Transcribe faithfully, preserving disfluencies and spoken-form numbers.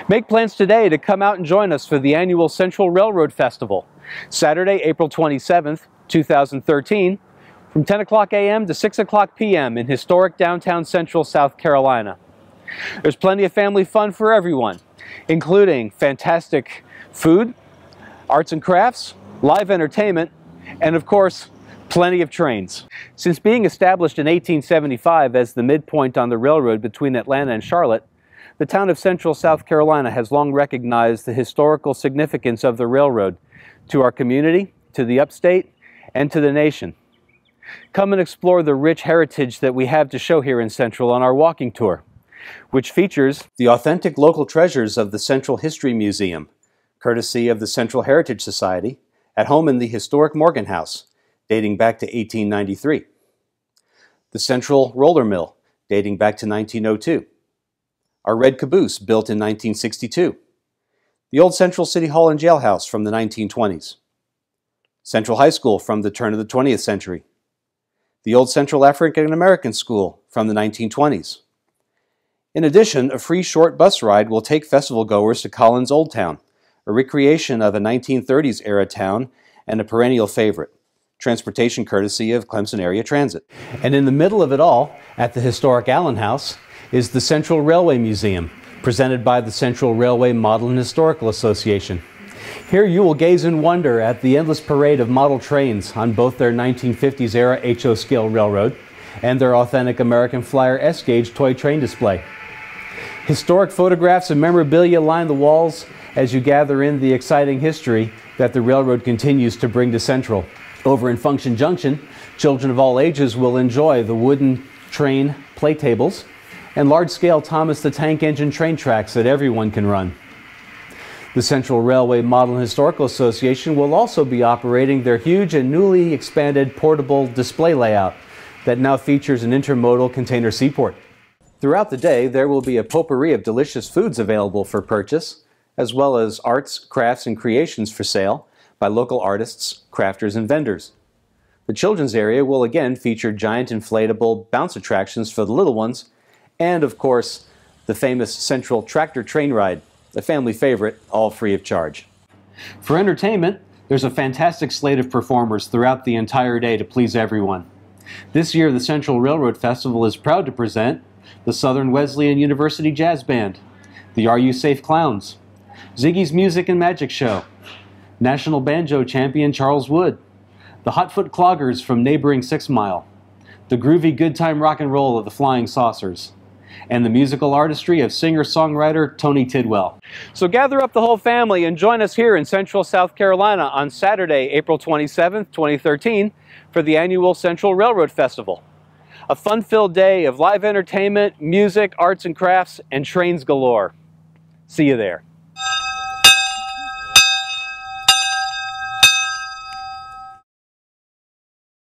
Make plans today to come out and join us for the annual Central Railroad Festival, Saturday, April twenty-seventh, two thousand thirteen, from ten o'clock a m to six o'clock p m in historic downtown Central, South Carolina. There's plenty of family fun for everyone, including fantastic food, arts and crafts, live entertainment, and of course, plenty of trains. Since being established in eighteen seventy-five as the midpoint on the railroad between Atlanta and Charlotte, the town of Central, South Carolina has long recognized the historical significance of the railroad to our community, to the upstate, and to the nation. Come and explore the rich heritage that we have to show here in Central on our walking tour, which features the authentic local treasures of the Central History Museum, courtesy of the Central Heritage Society, at home in the historic Morgan House, dating back to eighteen ninety-three. The Central Roller Mill, dating back to nineteen oh two. Our Red Caboose, built in nineteen sixty-two. The old Central City Hall and Jailhouse from the nineteen twenties. Central High School from the turn of the twentieth century. The old Central African American School from the nineteen twenties. In addition, a free short bus ride will take festival goers to Collins Old Town, a recreation of a nineteen thirties era town and a perennial favorite. Transportation courtesy of Clemson Area Transit. And in the middle of it all, at the historic Allen House, is the Central Railway Museum, presented by the Central Railway Model and Historical Association. Here you will gaze in wonder at the endless parade of model trains on both their nineteen fifties era H O scale railroad and their authentic American Flyer S-gauge toy train display. Historic photographs and memorabilia line the walls as you gather in the exciting history that the railroad continues to bring to Central. Over in Function Junction, children of all ages will enjoy the wooden train play tables and large-scale Thomas the Tank Engine train tracks that everyone can run. The Central Railway Model and Historical Association will also be operating their huge and newly expanded portable display layout that now features an intermodal container seaport. Throughout the day, there will be a potpourri of delicious foods available for purchase, as well as arts, crafts, and creations for sale by local artists, crafters, and vendors. The children's area will again feature giant inflatable bounce attractions for the little ones, and of course, the famous Central Tractor Train Ride, a family favorite, all free of charge. For entertainment, there's a fantastic slate of performers throughout the entire day to please everyone. This year, the Central Railroad Festival is proud to present the Southern Wesleyan University Jazz Band, the Are You Safe Clowns, Ziggy's Music and Magic Show, National Banjo Champion Charles Wood, the Hotfoot Cloggers from neighboring Six Mile, the groovy good time rock and roll of the Flying Saucers, and the musical artistry of singer-songwriter Tony Tidwell. So gather up the whole family and join us here in Central South Carolina on Saturday, April twenty-seventh, twenty thirteen, for the annual Central Railroad Festival. A fun-filled day of live entertainment, music, arts and crafts, and trains galore. See you there.